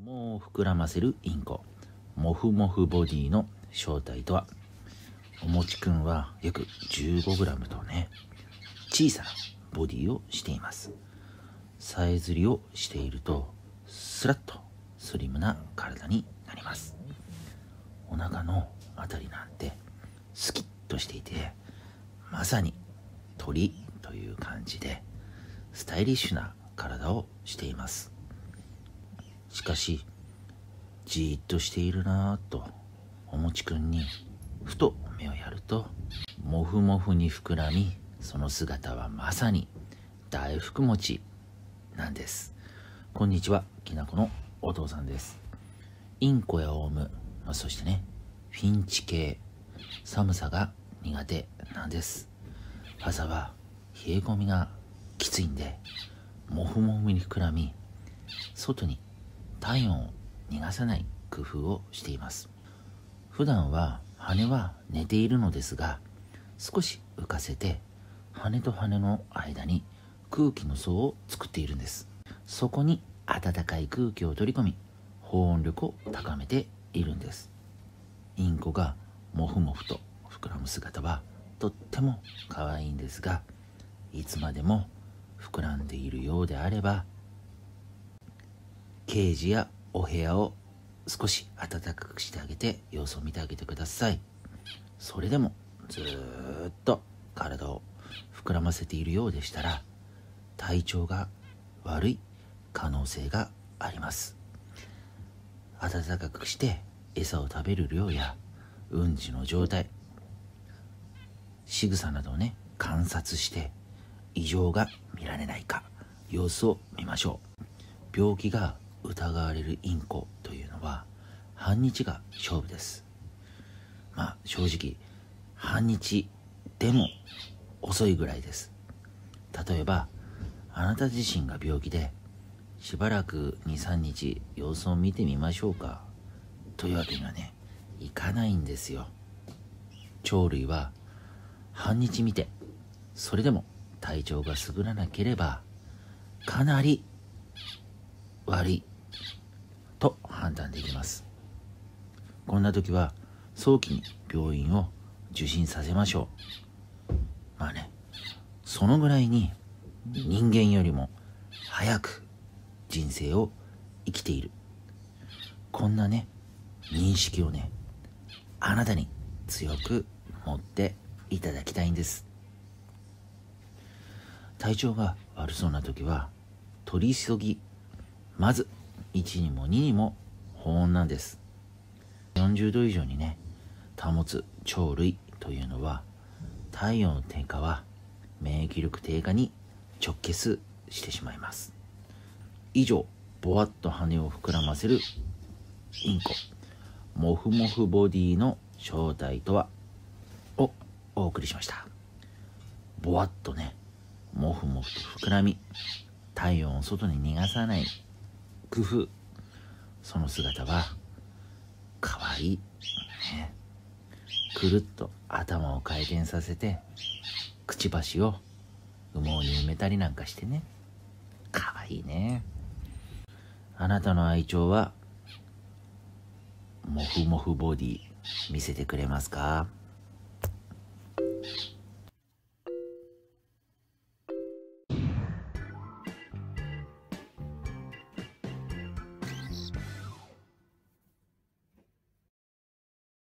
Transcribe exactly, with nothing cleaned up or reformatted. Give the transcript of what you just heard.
もを膨らませるインコ、モフモフボディの正体とは。おもちくんは約 じゅうごグラム とね、小さなボディをしています。さえずりをしているとスラッとスリムな体になります。お腹のあたりなんてスキッとしていて、まさに鳥という感じでスタイリッシュな体をしています。しかしじーっとしているなぁとおもちくんにふと目をやると、もふもふに膨らみ、その姿はまさに大福餅なんです。こんにちは、きなこのお父さんです。インコやオウム、そしてねフィンチ系、寒さが苦手なんです。朝は冷え込みがきついんで、もふもふに膨らみ、外に体温を逃がさない工夫をしています。普段は羽は寝ているのですが、少し浮かせて羽と羽の間に空気の層を作っているんです。そこに暖かい空気を取り込み、保温力を高めているんです。インコがもふもふと膨らむ姿はとっても可愛いんですが、いつまでも膨らんでいるようであれば、ケージやお部屋を少し暖かくしてあげて様子を見てあげてください。それでもずーっと体を膨らませているようでしたら、体調が悪い可能性があります。暖かくして餌を食べる量やうんちの状態、仕草などをね観察して、異常が見られないか様子を見ましょう。病気が疑われるインコというのは半日が勝負です。まあ正直半日でも遅いぐらいです。例えばあなた自身が病気で、しばらく にさんにち様子を見てみましょうかというわけにはねいかないんですよ。鳥類は半日見て、それでも体調が優らなければかなり悪いと判断できます。こんな時は早期に病院を受診させましょう。まあね、そのぐらいに人間よりも早く人生を生きている、こんなね認識をねあなたに強く持っていただきたいんです。体調が悪そうな時は取り急ぎ、まずいちにもににも保温なんです。よんじゅうど以上にね保つ鳥類というのは、体温低下は免疫力低下に直結してしまいます。以上、ぼわっと羽を膨らませるインコ、モフモフボディの正体とはをお送りしました。ぼわっとねモフモフと膨らみ、体温を外に逃がさない工夫、その姿はかわいい、ね、くるっと頭を回転させてくちばしを羽毛に埋めたりなんかしてね、かわいいね。あなたの愛鳥はモフモフボディ見せてくれますか？